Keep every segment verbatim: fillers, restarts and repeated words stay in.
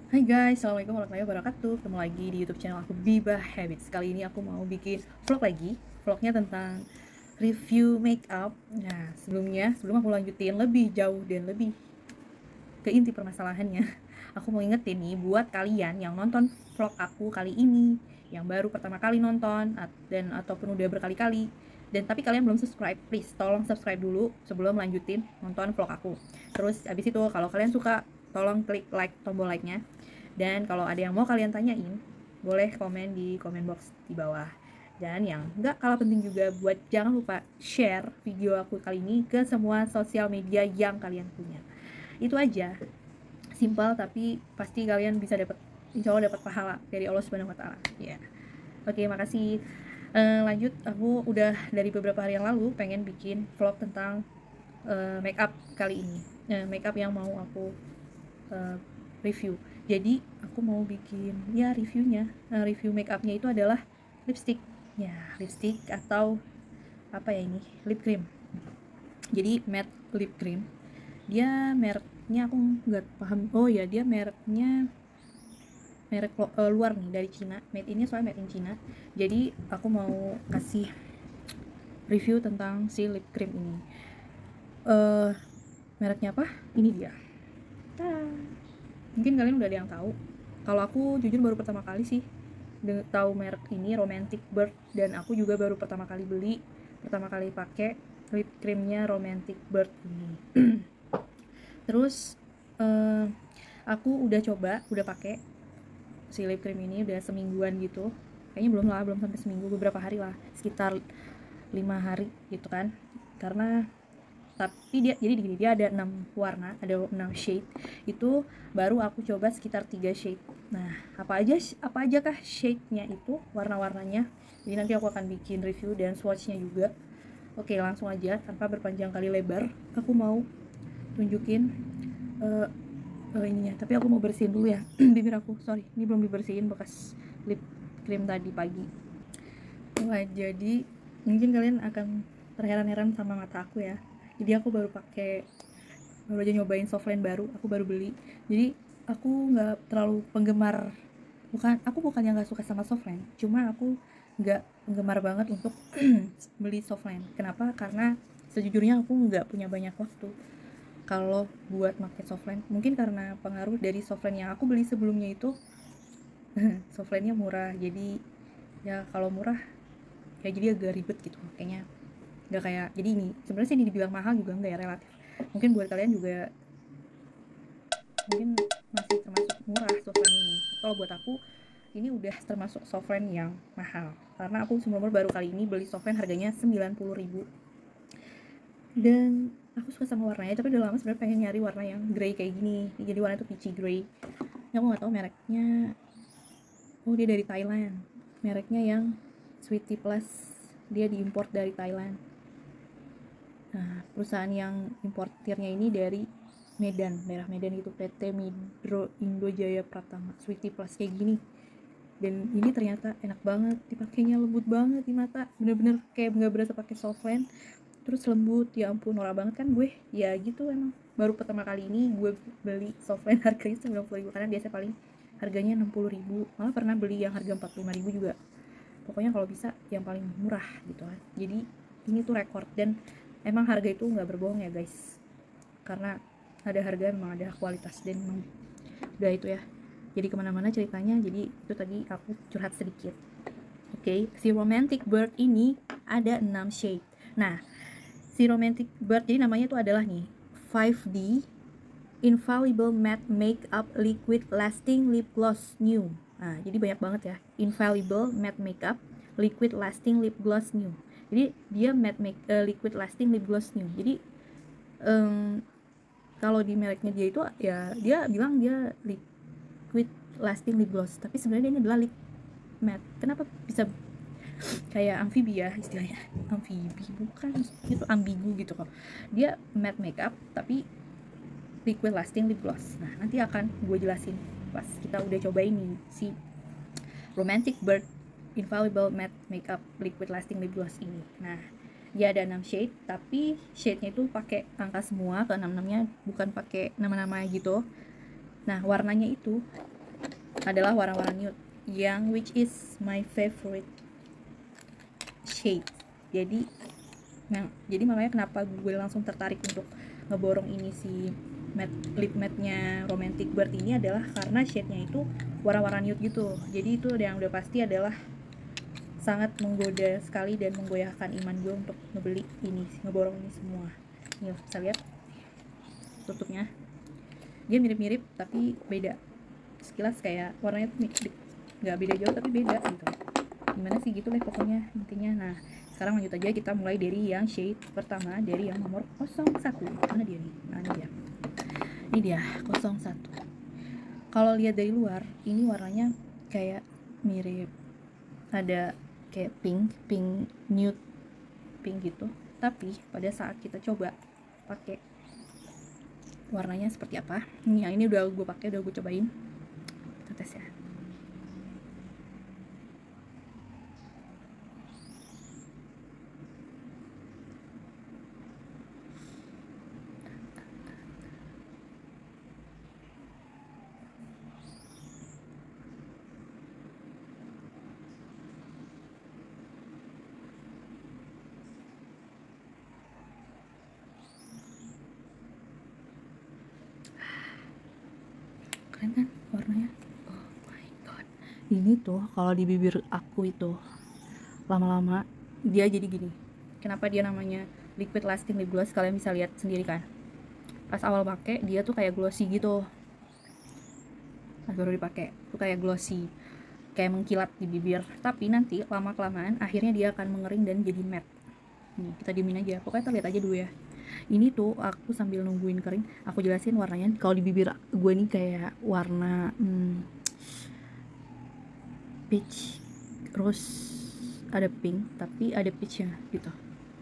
Hai guys, assalamualaikum warahmatullahi wabarakatuh. Ketemu lagi di YouTube channel aku Biba Habits. Kali ini aku mau bikin vlog lagi. Vlognya tentang review makeup. Nah, sebelumnya, sebelum aku lanjutin lebih jauh dan lebih ke inti permasalahannya, aku mau ingetin nih buat kalian yang nonton vlog aku kali ini, yang baru pertama kali nonton dan ataupun udah berkali-kali, dan tapi kalian belum subscribe, please tolong subscribe dulu sebelum lanjutin nonton vlog aku. Terus abis itu kalau kalian suka, tolong klik like, tombol like-nya. Dan kalau ada yang mau kalian tanyain, boleh komen di comment box di bawah. Dan yang nggak kalah penting juga, buat jangan lupa share video aku kali ini ke semua sosial media yang kalian punya. Itu aja, simpel tapi pasti kalian bisa dapat, insya Allah dapat pahala dari Allah Subhanahu Wa Taala. Ya, oke, makasih. Uh, lanjut, aku udah dari beberapa hari yang lalu pengen bikin vlog tentang uh, makeup kali ini. Uh, makeup yang mau aku uh, review. Jadi aku mau bikin ya reviewnya. Nah, review makeupnya itu adalah lipstick. Ya, lipstick atau apa ya ini? Lip cream. Jadi matte lip cream. Dia mereknya aku nggak paham. Oh ya, dia mereknya merek uh, luar nih, dari Cina. Made ini soalnya made in Cina. Jadi aku mau kasih review tentang si lip cream ini. Uh, mereknya apa? Ini dia. Ta. Mungkin kalian udah ada yang tahu. Kalau aku jujur baru pertama kali sih tahu merek ini, Romantic Bird, dan aku juga baru pertama kali beli, pertama kali pakai lip creamnya Romantic Bird ini. Terus uh, aku udah coba, udah pakai si lip cream ini udah semingguan gitu. Kayaknya belum lah, belum sampai seminggu, beberapa hari lah, sekitar lima hari gitu kan. Karena tapi dia jadi gini, dia ada enam warna, ada enam shade. Itu baru aku coba sekitar tiga shade. Nah, apa aja apa aja kah shade-nya itu, warna-warnanya. Jadi nanti aku akan bikin review dan swatch-nya juga. Oke, langsung aja tanpa berpanjang kali lebar, aku mau tunjukin uh, uh, ininya. Tapi aku mau bersihin dulu ya bibir aku. Sorry, ini belum dibersihin bekas lip cream tadi pagi. Wah, jadi mungkin kalian akan terheran-heran sama mata aku ya. Jadi aku baru pakai, baru aja nyobain softline baru, aku baru beli. Jadi aku nggak terlalu penggemar, bukan aku bukan yang nggak suka sama softline, cuma aku nggak penggemar banget untuk beli softline. Kenapa? Karena sejujurnya aku nggak punya banyak waktu kalau buat pakai softline. Mungkin karena pengaruh dari softline yang aku beli sebelumnya itu softline-nya murah, jadi ya kalau murah ya jadi agak ribet gitu kayaknya. Nggak kayak, jadi ini sebenarnya sih dibilang mahal juga enggak ya, relatif. Mungkin buat kalian juga mungkin masih termasuk murah software ini. Kalau buat aku ini udah termasuk software yang mahal, karena aku seumur baru kali ini beli software harganya sembilan puluh ribu. Dan aku suka sama warnanya, tapi udah lama sebenarnya pengen nyari warna yang grey kayak gini. Jadi warna itu peachy grey. Yang aku nggak tahu mereknya. Oh, dia dari Thailand. Mereknya yang Sweetie Plus. Dia diimpor dari Thailand. Nah, perusahaan yang importirnya ini dari Medan, daerah Medan gitu, P T Midro Indojaya Pratama. Sweetie Plus kayak gini. Dan ini ternyata enak banget, dipakainya lembut banget di mata, bener-bener kayak nggak berasa pakai softline. Terus lembut, ya ampun, norak banget kan gue. Ya gitu emang. Baru pertama kali ini gue beli softline harganya sembilan puluh ribu, karena biasa paling harganya enam puluh ribu. Malah pernah beli yang harga empat puluh lima ribu juga. Pokoknya kalau bisa yang paling murah gitu kan. Jadi ini tuh rekor, dan emang harga itu nggak berbohong ya guys, karena ada harga memang ada kualitas, dan memang udah itu ya. Jadi kemana-mana ceritanya, jadi itu tadi aku curhat sedikit. Oke, okay. Si Romantic Bird ini ada enam shade. Nah, si Romantic Bird jadi namanya itu adalah nih five D Infallible Matte Makeup Liquid Lasting Lip Gloss New. Nah, jadi banyak banget ya. Infallible Matte Makeup Liquid Lasting Lip Gloss New. Jadi dia matte make, uh, liquid lasting lip gloss new. Jadi um, kalau di mereknya dia itu ya dia bilang dia liquid lasting lip gloss, tapi sebenarnya ini adalah lip matte. Kenapa bisa kayak amfibi ya istilahnya? Amfibi bukan, itu ambigu gitu kok. Dia matte makeup tapi liquid lasting lip gloss. Nah, nanti akan gue jelasin pas kita udah cobain nih si Romantic Bird Infallible Matte Makeup Liquid Lasting Lip Gloss ini. Nah, dia ada enam shade, tapi shade-nya itu pakai angka semua, ke enam-enamnya bukan pakai nama-nama gitu. Nah, warnanya itu adalah warna-warna nude yang which is my favorite shade. Jadi nah, jadi makanya kenapa gue langsung tertarik untuk ngeborong ini si matte lip matte-nya Romantic Bird ini adalah karena shade-nya itu warna-warna nude gitu. Jadi itu yang udah pasti adalah sangat menggoda sekali dan menggoyahkan iman gue untuk ngebeli ini, ngeborong ini semua. Nih, bisa lihat tutupnya. Dia mirip-mirip tapi beda. Sekilas kayak warnanya tuh nggak beda jauh tapi beda gitu. Gimana sih gitu deh pokoknya intinya. Nah, sekarang lanjut aja, kita mulai dari yang shade pertama, dari yang nomor nol satu. Mana dia nih? Nah, ini dia. Ini dia nol satu. Kalau lihat dari luar, ini warnanya kayak mirip, ada kayak pink, pink nude, pink gitu. Tapi pada saat kita coba pakai, warnanya seperti apa? Ini yang ini udah gue pakai, udah gue cobain. Kita tes ya. Keren kan warnanya? Oh my god, ini tuh kalau di bibir aku itu lama-lama dia jadi gini. Kenapa dia namanya liquid lasting lip gloss? Kalian bisa lihat sendiri kan, pas awal pakai dia tuh kayak glossy gitu, pas baru dipakai tuh kayak glossy, kayak mengkilat di bibir. Tapi nanti lama kelamaan akhirnya dia akan mengering dan jadi matte. Nih, kita diemin aja, pokoknya kita lihat aja dulu ya. Ini tuh aku sambil nungguin kering, aku jelasin warnanya. Kalau di bibir gue nih kayak warna hmm, peach, rose, ada pink, tapi ada peachnya gitu.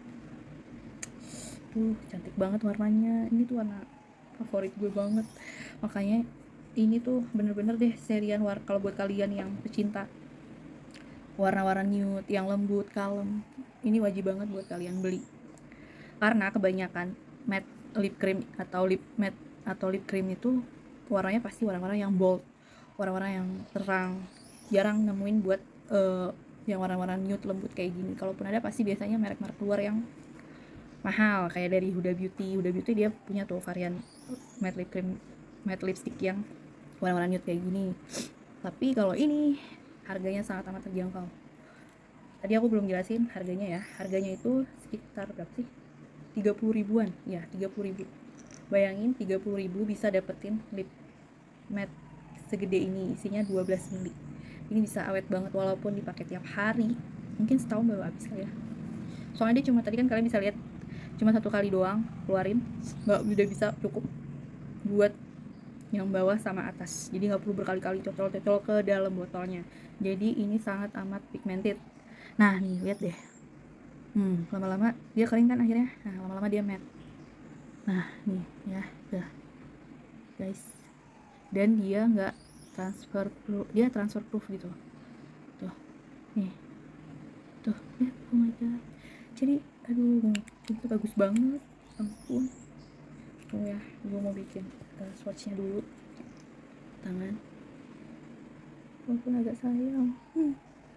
Tuh cantik banget warnanya. Ini tuh warna favorit gue banget. Makanya ini tuh bener-bener deh serian war kalau buat kalian yang pecinta warna-warna nude yang lembut, kalem, ini wajib banget buat kalian beli. Karena kebanyakan matte lip cream atau lip matte atau lip cream itu warnanya pasti warna-warna yang bold, warna-warna yang terang. Jarang nemuin buat uh, yang warna-warna nude lembut kayak gini. Kalaupun ada pasti biasanya merek-merek luar yang mahal, kayak dari Huda Beauty. Huda Beauty dia punya tuh varian matte lip cream, matte lipstick yang warna-warna nude kayak gini. Tapi kalau ini harganya sangat amat terjangkau. Tadi aku belum jelasin harganya ya. Harganya itu sekitar berapa sih? tiga puluh ribuan. Ya, tiga puluh ribu. Bayangin tiga puluh ribu bisa dapetin lip matte segede ini, isinya dua belas mili. Ini bisa awet banget walaupun dipakai tiap hari. Mungkin setahun baru habis kali ya. Soalnya dia cuma, tadi kan kalian bisa lihat, cuma satu kali doang keluarin, nggak udah bisa cukup buat yang bawah sama atas. Jadi nggak perlu berkali-kali cocol-cocol ke dalam botolnya. Jadi ini sangat amat pigmented. Nah nih lihat deh, hmm, lama-lama dia kering kan akhirnya. Nah lama-lama dia matte. Nah nih ya udah guys, dan dia nggak transfer proof, dia transfer proof gitu tuh, nih tuh ya, oh my god. Jadi aduh itu bagus banget, ampun. Oh ya, gue mau bikin uh, swatchnya dulu tangan, walaupun agak sayang. hmm.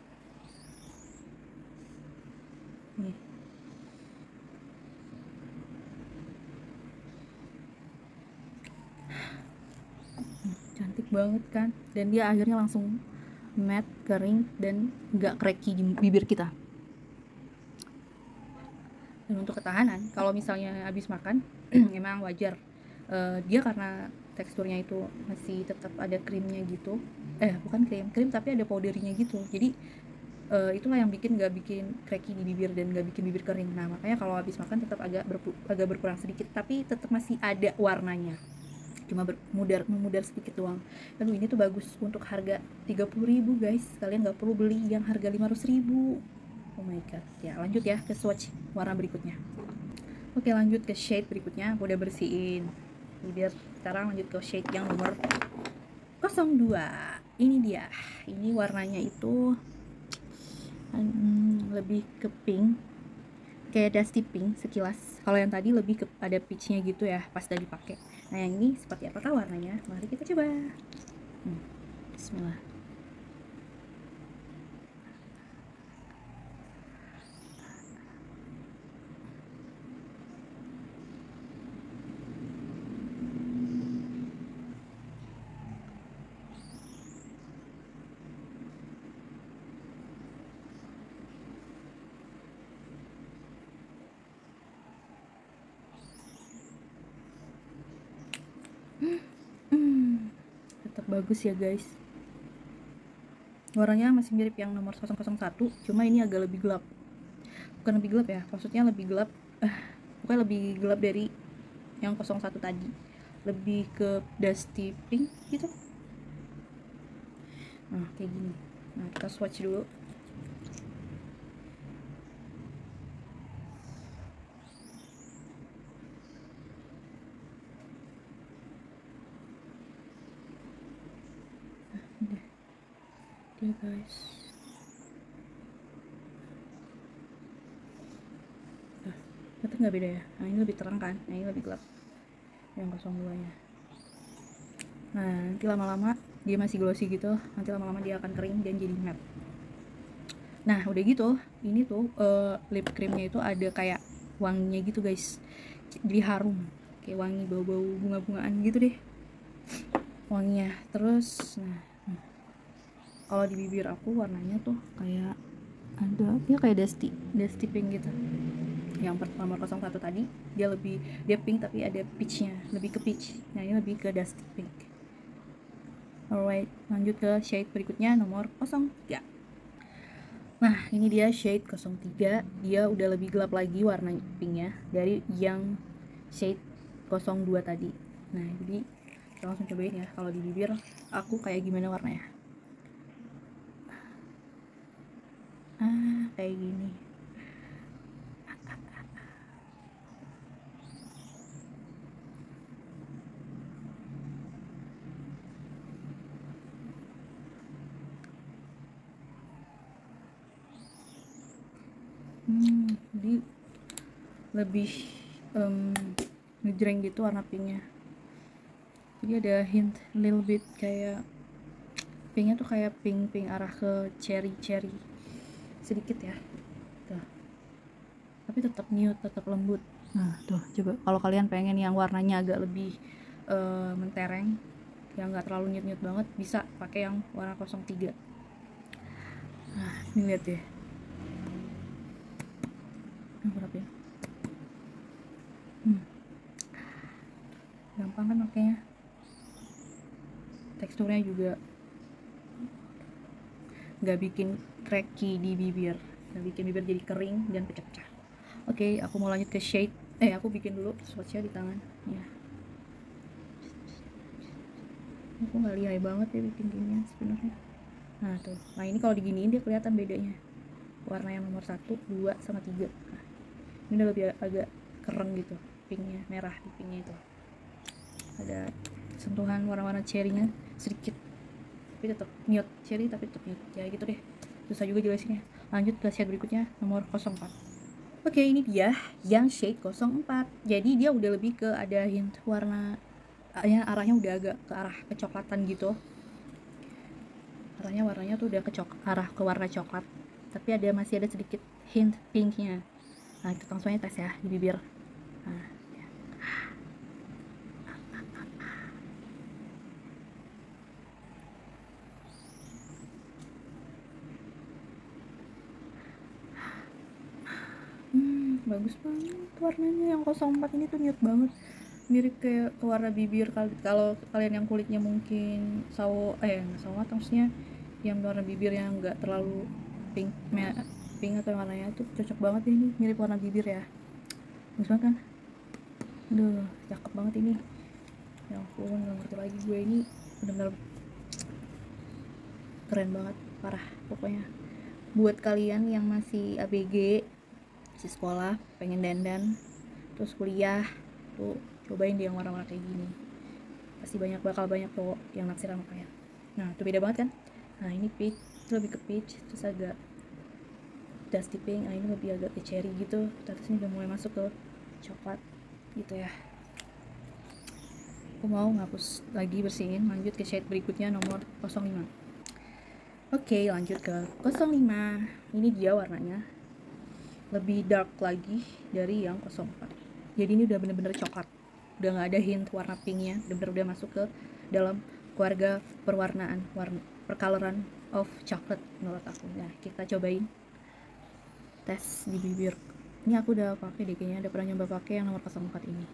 Nih cantik banget kan, dan dia akhirnya langsung matte, kering, dan nggak cracky di bibir kita. Dan untuk ketahanan, kalau misalnya habis makan emang wajar, uh, dia karena teksturnya itu masih tetap ada krimnya gitu, eh bukan krim krim tapi ada powdernya gitu. Jadi uh, itulah yang bikin nggak bikin cracky di bibir dan nggak bikin bibir kering. Nah makanya kalau habis makan tetap agak berpu, agak berkurang sedikit, tapi tetap masih ada warnanya, cuma bermudar memudar sedikit doang. Aduh ini tuh bagus untuk harga tiga puluh ribu guys, kalian nggak perlu beli yang harga lima ratus ribu. Oh my god. Ya lanjut ya ke swatch warna berikutnya. Oke lanjut ke shade berikutnya, aku udah bersihin. Biar sekarang lanjut ke shade yang nomor nol dua. Ini dia, ini warnanya itu hmm, lebih ke pink, kayak dusty pink sekilas. Kalau yang tadi lebih ke ada peachnya gitu ya pas udah dipakai. Nah yang ini seperti apakah warnanya? Mari kita coba. hmm. Bismillah. Hmm, tetap bagus ya guys. Warnanya masih mirip yang nomor nol nol satu, cuma ini agak lebih gelap. Bukan lebih gelap ya, maksudnya lebih gelap. Eh, bukan lebih gelap dari yang nol satu tadi. Lebih ke dusty pink gitu. Nah, kayak gini. Nah, kita swatch dulu. Nah, udah. Dia guys. Nah, tetap nggak beda ya. Nah, ini lebih terang kan? Nah, ini lebih gelap. Yang nol dua nya. Nah, nanti lama-lama dia masih glossy gitu. Nanti lama-lama dia akan kering dan jadi matte. Nah, udah gitu, ini tuh uh, lip creamnya itu ada kayak wanginya gitu guys. Jadi harum, kayak wangi bau-bau bunga-bungaan gitu deh wanginya. Terus, nah, kalau di bibir aku warnanya tuh kayak ada, ya kayak dusty, dusty pink gitu. Yang pertama nol satu tadi dia lebih dia pink tapi ada peachnya, lebih ke peach. Nah, ini lebih ke dusty pink. Alright, lanjut ke shade berikutnya nomor nol tiga. Nah, ini dia shade nol tiga. Dia udah lebih gelap lagi warna pinknya dari yang shade nol dua tadi. Nah, jadi kita langsung cobain ya kalau di bibir aku kayak gimana warnanya. Ah, kayak gini. Hmm, jadi lebih um, ngejreng gitu warna pinknya. Jadi ada hint little bit kayak pinknya tuh kayak pink pink arah ke cherry cherry sedikit ya. Tuh. Tapi tetap nude, tetap lembut. Nah, tuh coba kalau kalian pengen yang warnanya agak lebih uh, mentereng, yang nggak terlalu nude nude banget, bisa pakai yang warna nol tiga. Nah, ini lihat deh. Aku rapin. Hmm. Gampang kan makanya. Teksturnya juga nggak bikin cracky di bibir, nggak bikin bibir jadi kering dan pecah-pecah. Oke, aku mau lanjut ke shade. Eh, aku bikin dulu swatchnya di tangan. Ya. Aku nggak lihai banget ya bikin ginian sebenarnya. Nah tuh, nah ini kalau diginiin dia kelihatan bedanya. Warna yang nomor satu, dua, sama tiga. Nah, ini udah lebih agak keren gitu, pinknya, merah di pinknya itu. Ada sentuhan warna-warna cherry-nya sedikit, tapi tetap nude, cherry tapi tetap nude. Ya gitu deh, susah juga jelasinnya. Lanjut ke shade berikutnya, nomor nol empat. Oke, ini dia yang shade nol empat. Jadi dia udah lebih ke ada hint warna, ya arahnya udah agak ke arah kecoklatan gitu. Arahnya warnanya tuh udah ke cok arah ke warna coklat, tapi ada masih ada sedikit hint pinknya. Nah, kita langsung aja tes ya di bibir. Nah, ya. Hmm, bagus banget warnanya. Yang nol empat ini tuh nude banget, mirip kayak ke warna bibir. Kalau kalian yang kulitnya mungkin sawo eh nggak sawo matang, maksudnya yang warna bibir yang nggak terlalu pink pink atau warnanya tuh cocok banget ini, mirip warna bibir ya. Bagus banget kan? Aduh, cakep banget ini. Ya ampun, gak ngerti lagi gue, ini bener-bener keren banget, parah pokoknya. Buat kalian yang masih A B G, masih sekolah, pengen dandan, terus kuliah, tuh cobain dia yang warna-warna kayak gini. Pasti banyak, bakal banyak cowok yang naksir sama kalian. Nah, itu beda banget kan? Nah, ini peach, itu lebih ke peach, terus agak dusty pink. Nah, ini lebih agak ke cherry gitu. Terus ini udah mulai masuk ke coklat gitu ya. aku mau ngapus lagi, bersihin, lanjut ke shade berikutnya nomor nol lima. Oke, lanjut ke nol lima. Ini dia warnanya lebih dark lagi dari yang nol empat. Jadi ini udah bener-bener coklat, udah nggak ada hint warna pinknya, bener-bener udah masuk ke dalam keluarga perwarnaan, warna percoloran of chocolate menurut aku. Nah, kita cobain tes di bibir. Ini aku udah pakai deh, kayaknya udah pernah nyoba pakai yang nomor nol empat ini.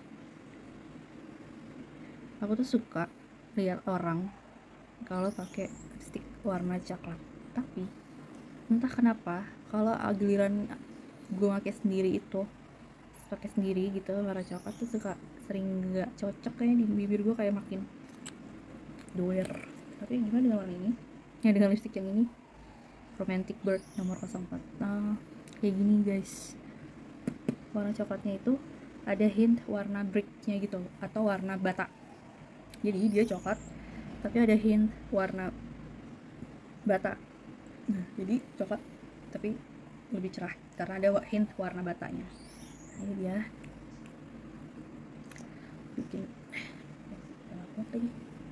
Aku tuh suka lihat orang kalau pakai lipstick warna coklat, tapi entah kenapa kalau giliran gue pakai sendiri itu pakai sendiri gitu warna coklat tuh suka sering nggak cocok, kayaknya di bibir gue kayak makin doer. Tapi gimana dengan warna ini, ya dengan lipstick yang ini, Romantic Bird nomor nol empat. Nah, kayak gini guys, warna coklatnya itu ada hint warna bricknya gitu atau warna bata. Jadi dia coklat tapi ada hint warna bata. Nah, jadi coklat tapi lebih cerah karena ada hint warna batanya. Nah, ini dia bikin apa lagi.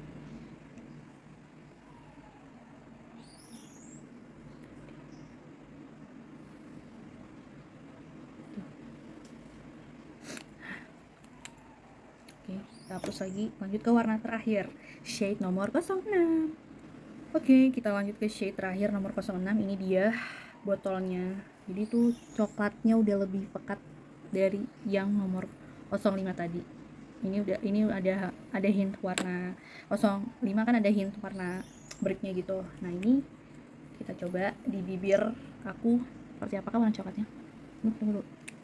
Oke, kita hapus lagi, lanjut ke warna terakhir, shade nomor nol enam. Oke, kita lanjut ke shade terakhir nomor nol enam. Ini dia botolnya. Jadi tuh coklatnya udah lebih pekat dari yang nomor nol lima tadi. Ini udah ini ada ada hint warna nol lima, kan ada hint warna bricknya gitu. Nah, ini kita coba di bibir aku seperti apakah warna coklatnya. Tunggu dulu.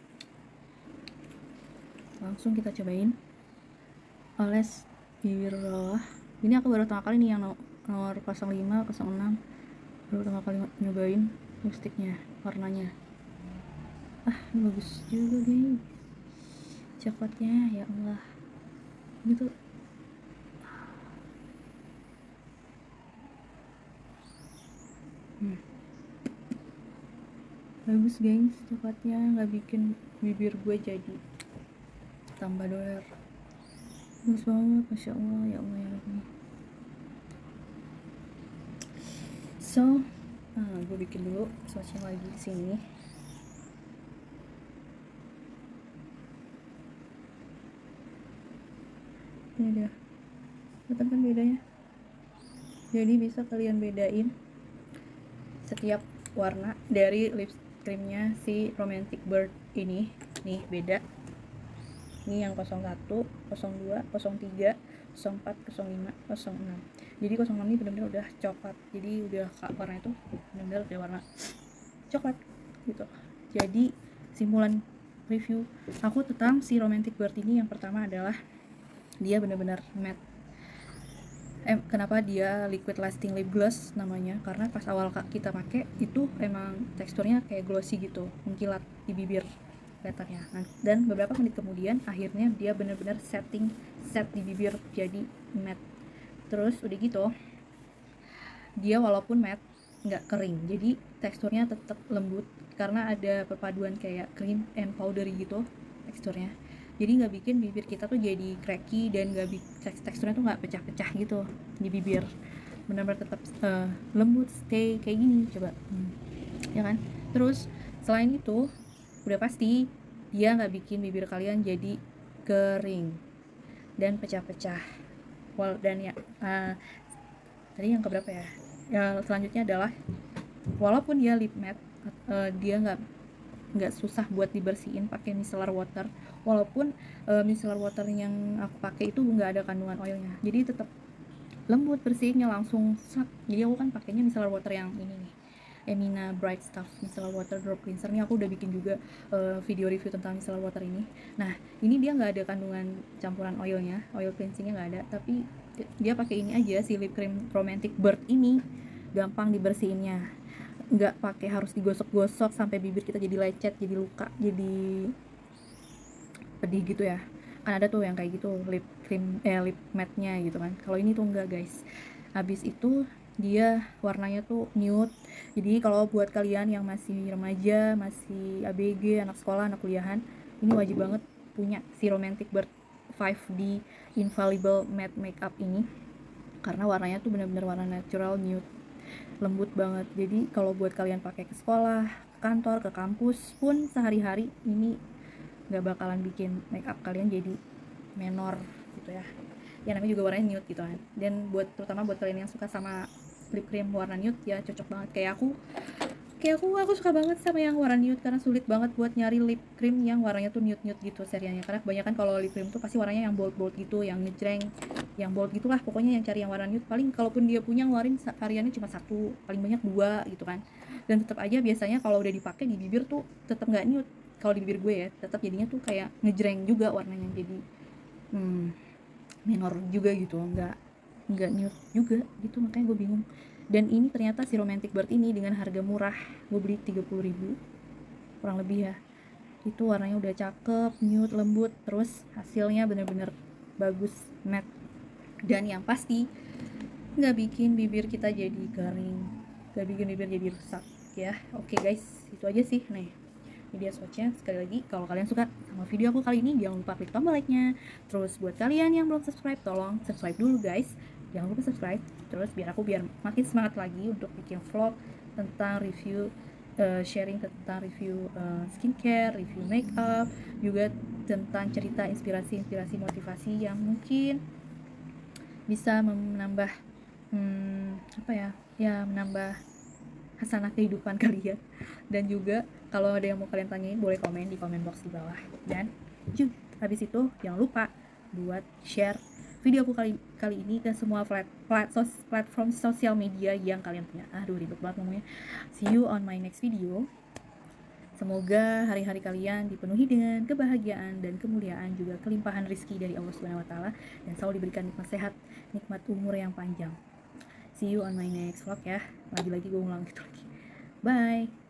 Langsung kita cobain oles bibir bawah. Ini aku baru pertama kali nih yang nomor nol lima, nol enam, baru pertama kali nyobain lipstiknya, warnanya. Ah, ini bagus juga guys coklatnya, ya Allah gitu. hmm. Bagus guys coklatnya, nggak bikin bibir gue jadi tambah doer. Bagus banget, masya Allah, ya Allah ya Rabbi. So, nah, gue bikin dulu swatchnya lagi di sini. Ini dia, kelihatan kan bedanya? Jadi bisa kalian bedain setiap warna dari lip creamnya si Romantic Bird ini. Nih beda. Ini yang nol satu, nol dua, nol tiga, nol empat, nol lima, nol enam. Jadi nol enam ini benar-benar udah coklat. Jadi udah warna itu benar-benar udah warna coklat gitu. Jadi simpulan review aku tentang si Romantic Bird ini, yang pertama adalah dia benar-benar matte. Eh, kenapa dia liquid lasting lip gloss namanya? Karena pas awal kita pakai itu emang teksturnya kayak glossy gitu, mengkilat di bibir kelihatannya. Nah, dan beberapa menit kemudian akhirnya dia benar-benar setting set di bibir jadi matte. Terus udah gitu dia walaupun matte nggak kering, jadi teksturnya tetap lembut karena ada perpaduan kayak cream and powdery gitu teksturnya. Jadi nggak bikin bibir kita tuh jadi cracky dan nggak teksturnya tuh nggak pecah-pecah gitu di bibir, benar-benar tetap uh, lembut, stay kayak gini. Coba hmm. ya kan. Terus selain itu udah pasti dia nggak bikin bibir kalian jadi kering dan pecah-pecah. Wal dan ya uh, tadi yang keberapa ya? Yang selanjutnya adalah walaupun dia lip matte, uh, dia nggak nggak susah buat dibersihin pakai micellar water. Walaupun uh, micellar water yang aku pakai itu nggak ada kandungan oilnya, jadi tetap lembut bersihnya langsung sak. Jadi aku kan pakainya micellar water yang ini nih, Emina Bright Stuff Micellar Water Drop Cleanser. Ini aku udah bikin juga uh, video review tentang micellar water ini. Nah, ini dia nggak ada kandungan campuran oilnya, oil cleansingnya nggak ada, tapi dia pakai ini aja si lip cream Romantic Bird ini, gampang dibersihinnya, nggak pakai harus digosok-gosok sampai bibir kita jadi lecet, jadi luka, jadi pedih gitu ya. Kan ada tuh yang kayak gitu lip cream eh lip matte-nya gitu kan. Kalau ini tuh enggak guys. Habis itu dia warnanya tuh nude. Jadi kalau buat kalian yang masih remaja, masih A B G, anak sekolah, anak kuliahan, ini wajib banget punya si Romantic Bird five D Infallible Matte Makeup ini, karena warnanya tuh benar-benar warna natural nude, lembut banget. Jadi kalau buat kalian pakai ke sekolah, ke kantor, ke kampus pun sehari-hari, ini nggak bakalan bikin makeup kalian jadi menor gitu ya. Ya namanya juga warnanya nude gitu kan. Dan buat terutama buat kalian yang suka sama lip cream warna nude ya cocok banget. Kayak aku kayak aku aku suka banget sama yang warna nude, karena sulit banget buat nyari lip cream yang warnanya tuh nude nude gitu seriannya. Karena kebanyakan kalau lip cream tuh pasti warnanya yang bold bold gitu, yang ngejreng, yang bold gitulah pokoknya. Yang cari yang warna nude paling kalaupun dia punya ngeluarin variannya cuma satu, paling banyak dua gitu kan. Dan tetap aja biasanya kalau udah dipakai di bibir tuh tetap nggak nude. Kalau di bibir gue ya tetap jadinya tuh kayak ngejreng juga warnanya, jadi hmm, menor juga gitu, nggak nggak nude juga gitu. Makanya gue bingung. Dan ini ternyata si Romantic Bird ini dengan harga murah, gue beli tiga puluh ribu kurang lebih ya. Itu warnanya udah cakep, nude, lembut, terus hasilnya bener-bener bagus, matte, dan yang pasti nggak bikin bibir kita jadi kering, nggak bikin bibir jadi rusak ya. Oke guys, itu aja sih. Nih ini dia swatchnya. Sekali lagi, kalau kalian suka sama video aku kali ini, jangan lupa klik tombol like-nya. Terus buat kalian yang belum subscribe, tolong subscribe dulu guys, jangan lupa subscribe. Terus biar aku biar makin semangat lagi untuk bikin vlog tentang review, uh, sharing tentang review uh, skincare, review makeup, juga tentang cerita inspirasi-inspirasi motivasi yang mungkin bisa menambah hmm, apa ya ya menambah hasanah kehidupan kalian. Dan juga kalau ada yang mau kalian tanyain, boleh komen di komen box di bawah. Dan juga habis itu jangan lupa buat share video aku kali kali ini ke semua plat, plat, sos, platform sosial media yang kalian punya. Aduh ribet banget ngomongnya. See you on my next video. Semoga hari-hari kalian dipenuhi dengan kebahagiaan dan kemuliaan, juga kelimpahan rizki dari Allah Subhanahu Wa Taala, dan selalu diberikan nikmat sehat, nikmat umur yang panjang. See you on my next vlog ya. Lagi-lagi gue ulang gitu lagi. Bye.